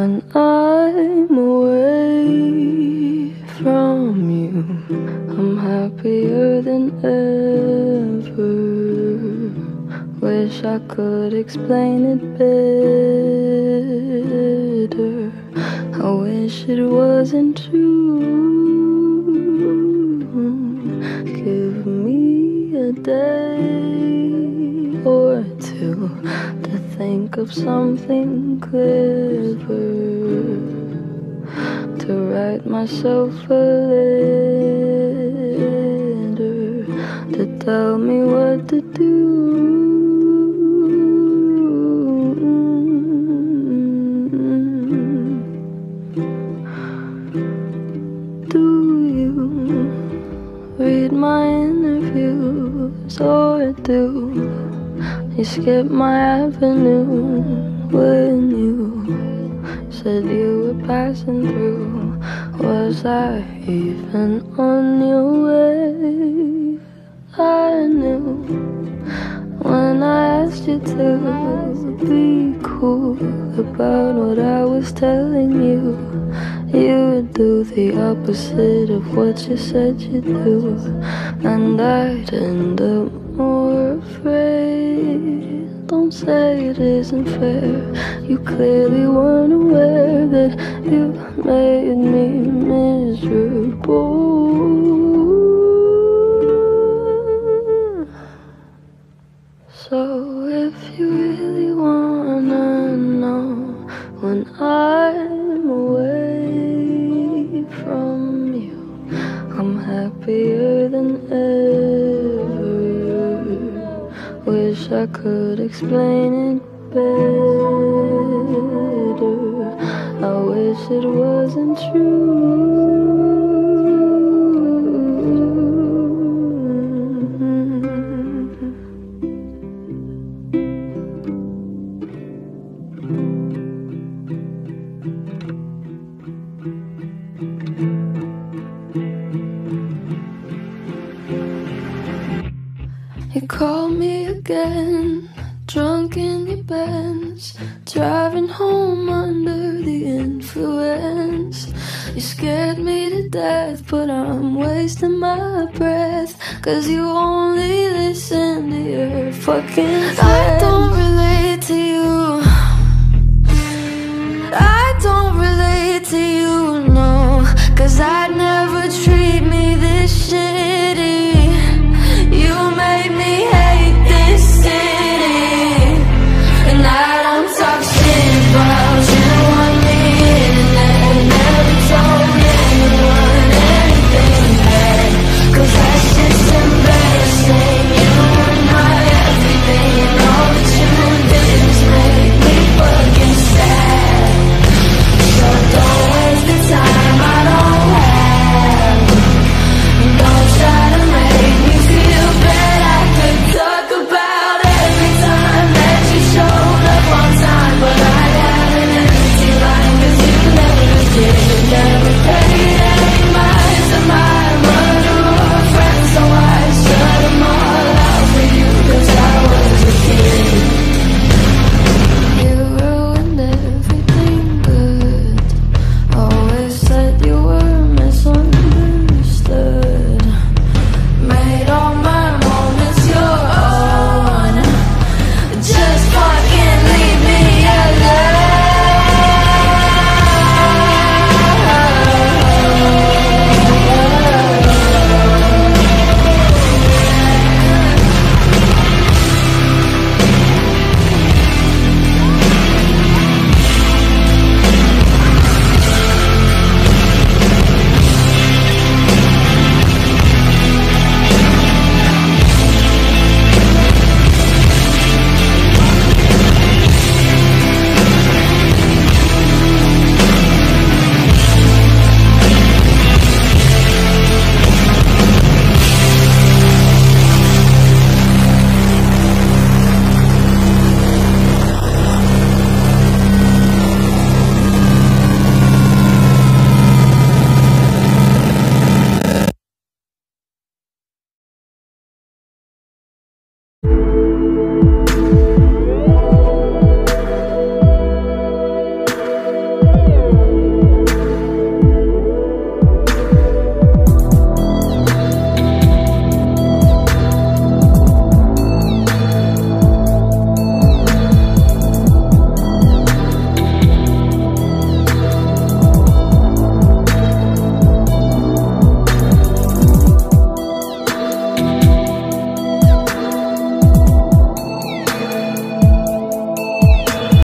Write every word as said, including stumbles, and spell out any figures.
When I'm away from you, I'm happier than ever. Wish I could explain it better. I wish it wasn't true. Give me a day or two to think of something clever, to write myself a letter, to tell me what to do. Do you read my interviews, or do you skip my avenue when you said you were passing through? Was I even on your wave? I knew when I asked you to be cool about what I was telling you, you would do the opposite of what you said you'd do, and I'd end up more afraid. Don't say it isn't fair. You clearly weren't aware that you made me miserable. So if you really wanna know when I'm away from you, I'm happier than ever. Wish I could explain it better. I wish it wasn't true. You called me again, drunk in your Benz, driving home under the influence. You scared me to death, but I'm wasting my breath, 'cause you only listen to your fucking friends. I don't relate to you, I don't relate to you, no, 'cause I